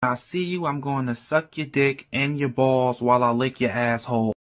I see you, I'm going to suck your dick and your balls while I lick your asshole.